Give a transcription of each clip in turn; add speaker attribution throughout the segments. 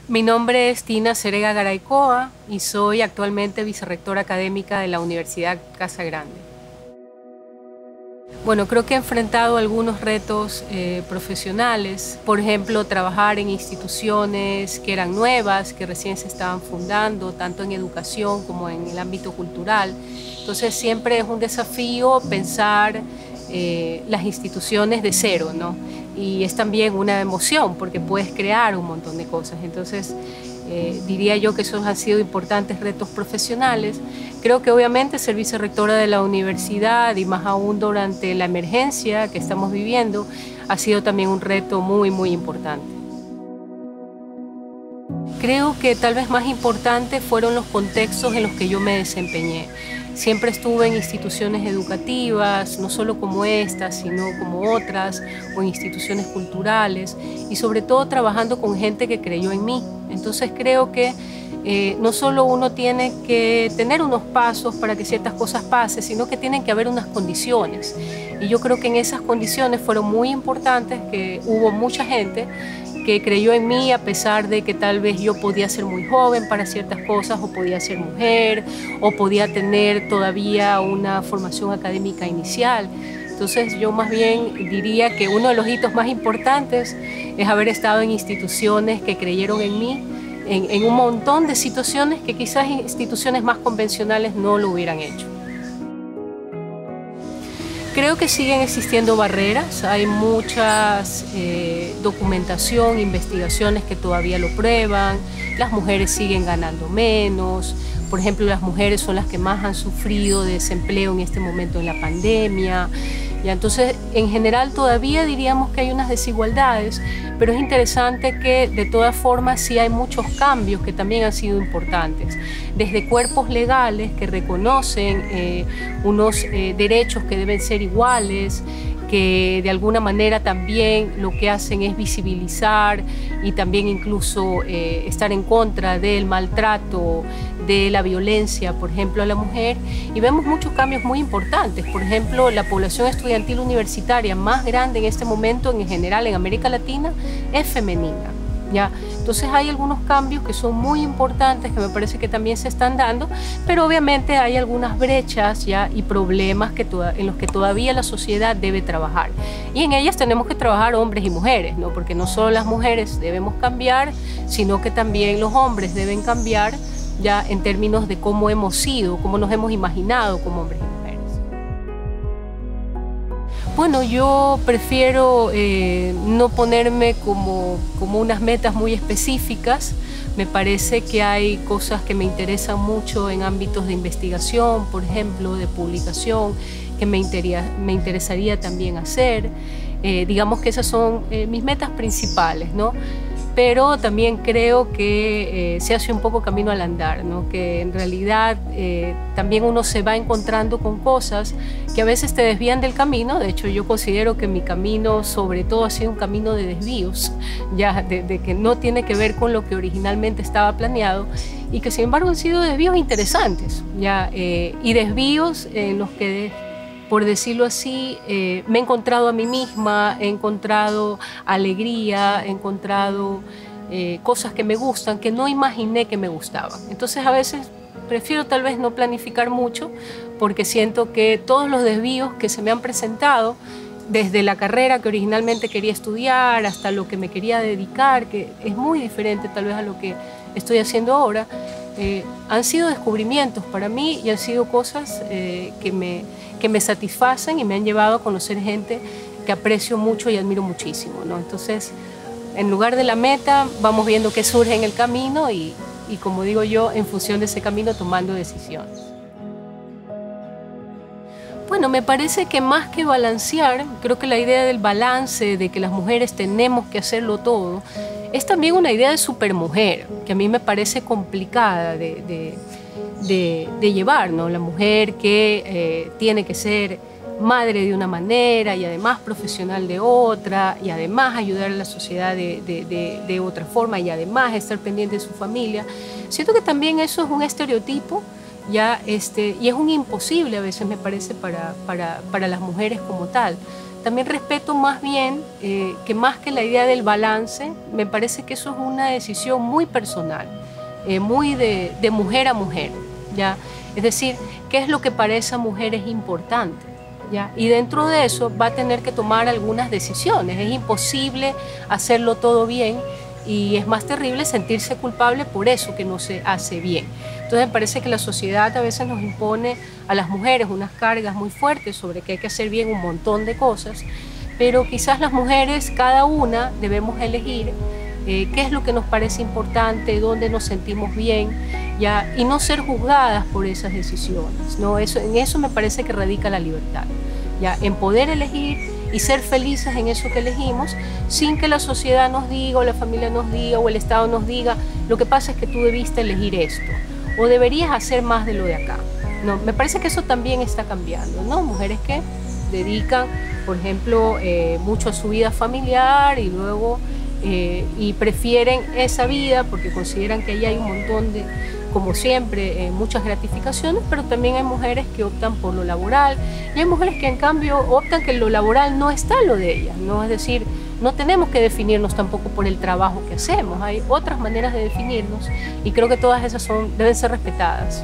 Speaker 1: Mi nombre es Tina Serega Garaycoa y soy actualmente vicerrectora académica de la Universidad Casa Grande. Bueno, creo que he enfrentado algunos retos profesionales, por ejemplo, trabajar en instituciones que eran nuevas, que recién se estaban fundando, tanto en educación como en el ámbito cultural. Entonces siempre es un desafío pensar las instituciones de cero, ¿no? Y es también una emoción porque puedes crear un montón de cosas. Entonces diría yo que esos han sido importantes retos profesionales. Creo que obviamente ser vicerrectora de la universidad y más aún durante la emergencia que estamos viviendo ha sido también un reto muy, muy importante. Creo que tal vez más importante fueron los contextos en los que yo me desempeñé. Siempre estuve en instituciones educativas, no solo como estas, sino como otras, o en instituciones culturales, y sobre todo trabajando con gente que creyó en mí. Entonces creo que no solo uno tiene que tener unos pasos para que ciertas cosas pasen, sino que tienen que haber unas condiciones. Y yo creo que en esas condiciones fueron muy importantes, que hubo mucha gente que creyó en mí a pesar de que tal vez yo podía ser muy joven para ciertas cosas, o podía ser mujer, o podía tener todavía una formación académica inicial. Entonces yo más bien diría que uno de los hitos más importantes es haber estado en instituciones que creyeron en mí, en un montón de situaciones que quizás instituciones más convencionales no lo hubieran hecho. Creo que siguen existiendo barreras, hay muchas documentación, investigaciones que todavía lo prueban, las mujeres siguen ganando menos, por ejemplo las mujeres son las que más han sufrido de desempleo en este momento en la pandemia. Y entonces, en general todavía diríamos que hay unas desigualdades, pero es interesante que de todas formas sí hay muchos cambios que también han sido importantes. Desde cuerpos legales que reconocen unos derechos que deben ser iguales, que de alguna manera también lo que hacen es visibilizar y también incluso estar en contra del maltrato, de la violencia, por ejemplo, a la mujer, y vemos muchos cambios muy importantes. Por ejemplo, la población estudiantil universitaria más grande en este momento en general en América Latina es femenina, ¿ya? Entonces hay algunos cambios que son muy importantes que me parece que también se están dando, pero obviamente hay algunas brechas ya y problemas en los que todavía la sociedad debe trabajar. Y en ellas tenemos que trabajar hombres y mujeres, ¿no? Porque no solo las mujeres debemos cambiar, sino que también los hombres deben cambiar ya en términos de cómo hemos sido, cómo nos hemos imaginado como hombres y mujeres. Bueno, yo prefiero no ponerme como unas metas muy específicas. Me parece que hay cosas que me interesan mucho en ámbitos de investigación, por ejemplo, de publicación, que me interesaría también hacer. Digamos que esas son mis metas principales, ¿no? Pero también creo que se hace un poco camino al andar, ¿no? Que en realidad también uno se va encontrando con cosas que a veces te desvían del camino. De hecho, yo considero que mi camino sobre todo ha sido un camino de desvíos, ya de que no tiene que ver con lo que originalmente estaba planeado, y que sin embargo han sido desvíos interesantes, ya, y desvíos en los que, por decirlo así, me he encontrado a mí misma, he encontrado alegría, he encontrado cosas que me gustan, que no imaginé que me gustaban. Entonces a veces prefiero tal vez no planificar mucho, porque siento que todos los desvíos que se me han presentado, desde la carrera que originalmente quería estudiar hasta lo que me quería dedicar, que es muy diferente tal vez a lo que estoy haciendo ahora, han sido descubrimientos para mí y han sido cosas que me satisfacen y me han llevado a conocer gente que aprecio mucho y admiro muchísimo, ¿no? Entonces, en lugar de la meta, vamos viendo qué surge en el camino y como digo yo, en función de ese camino tomando decisiones. Bueno, me parece que más que balancear, creo que la idea del balance, de que las mujeres tenemos que hacerlo todo, es también una idea de supermujer, que a mí me parece complicada de llevar, ¿no? La mujer que tiene que ser madre de una manera y además profesional de otra, y además ayudar a la sociedad de otra forma, y además estar pendiente de su familia. Siento que también eso es un estereotipo, ya, y es un imposible a veces, me parece, para las mujeres como tal. también respeto más bien que más que la idea del balance, me parece que eso es una decisión muy personal, muy de mujer a mujer, ¿ya? Es decir, ¿qué es lo que para esa mujer es importante? ¿Ya? Y dentro de eso va a tener que tomar algunas decisiones. Es imposible hacerlo todo bien y es más terrible sentirse culpable por eso que no se hace bien. Entonces me parece que la sociedad a veces nos impone a las mujeres unas cargas muy fuertes sobre que hay que hacer bien un montón de cosas, pero quizás las mujeres, cada una, debemos elegir qué es lo que nos parece importante, dónde nos sentimos bien, ¿ya? Y no ser juzgadas por esas decisiones, ¿no? En eso me parece que radica la libertad, ¿ya? En poder elegir y ser felices en eso que elegimos, sin que la sociedad nos diga, o la familia nos diga, o el Estado nos diga, lo que pasa es que tú debiste elegir esto, o deberías hacer más de lo de acá, ¿no? Me parece que eso también está cambiando, ¿no? Mujeres que dedican, por ejemplo, mucho a su vida familiar y luego y prefieren esa vida porque consideran que ahí hay un montón de, como siempre, muchas gratificaciones, pero también hay mujeres que optan por lo laboral y hay mujeres que en cambio optan que lo laboral no está lo de ellas, ¿no? Es decir, no tenemos que definirnos tampoco por el trabajo que hacemos, hay otras maneras de definirnos y creo que todas esas deben ser respetadas.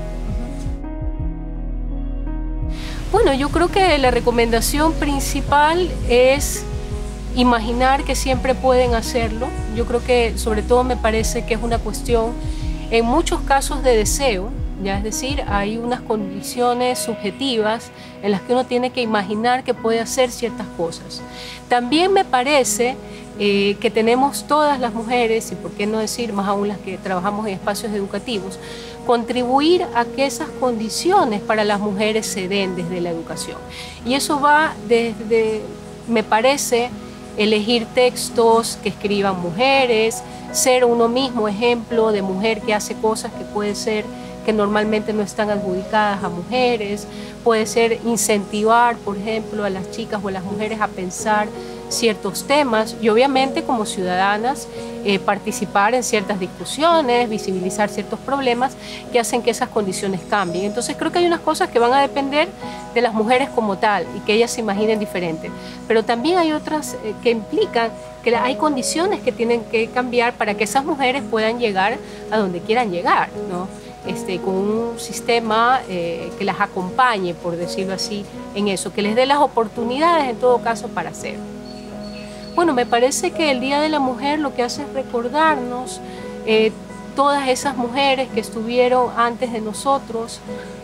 Speaker 1: Bueno, yo creo que la recomendación principal es imaginar que siempre pueden hacerlo. Yo creo que sobre todo me parece que es una cuestión en muchos casos de deseo, ya es decir, hay unas condiciones subjetivas en las que uno tiene que imaginar que puede hacer ciertas cosas. También me parece que tenemos todas las mujeres, y por qué no decir más aún las que trabajamos en espacios educativos, contribuir a que esas condiciones para las mujeres se den desde la educación. Y eso va desde, me parece, elegir textos que escriban mujeres, ser uno mismo ejemplo de mujer que hace cosas que puede ser que normalmente no están adjudicadas a mujeres, puede ser incentivar, por ejemplo, a las chicas o a las mujeres a pensar ciertos temas y obviamente como ciudadanas participar en ciertas discusiones, visibilizar ciertos problemas que hacen que esas condiciones cambien. Entonces creo que hay unas cosas que van a depender de las mujeres como tal y que ellas se imaginen diferente, pero también hay otras que implican que hay condiciones que tienen que cambiar para que esas mujeres puedan llegar a donde quieran llegar, ¿no? Con un sistema que las acompañe, por decirlo así, en eso, que les dé las oportunidades en todo caso para hacer. Bueno, me parece que el Día de la Mujer lo que hace es recordarnos todas esas mujeres que estuvieron antes de nosotros,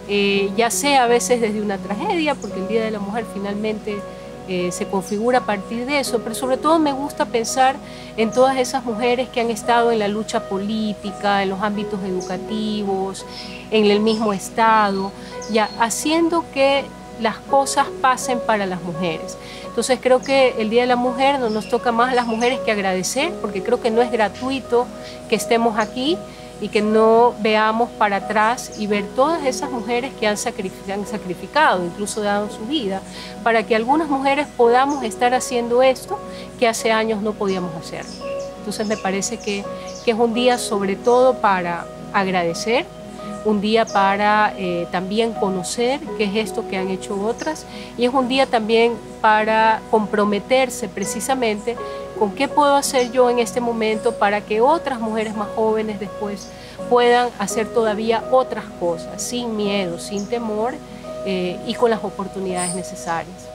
Speaker 1: ya sea a veces desde una tragedia, porque el Día de la Mujer finalmente se configura a partir de eso, pero sobre todo me gusta pensar en todas esas mujeres que han estado en la lucha política, en los ámbitos educativos, en el mismo Estado, ya haciendo que las cosas pasen para las mujeres. Entonces creo que el Día de la Mujer no nos toca más a las mujeres que agradecer, porque creo que no es gratuito que estemos aquí y que no veamos para atrás y ver todas esas mujeres que han sacrificado, incluso dado su vida, para que algunas mujeres podamos estar haciendo esto que hace años no podíamos hacer. Entonces me parece que es un día sobre todo para agradecer, un día para también conocer qué es esto que han hecho otras y es un día también para comprometerse precisamente con qué puedo hacer yo en este momento para que otras mujeres más jóvenes después puedan hacer todavía otras cosas, sin miedo, sin temor y con las oportunidades necesarias.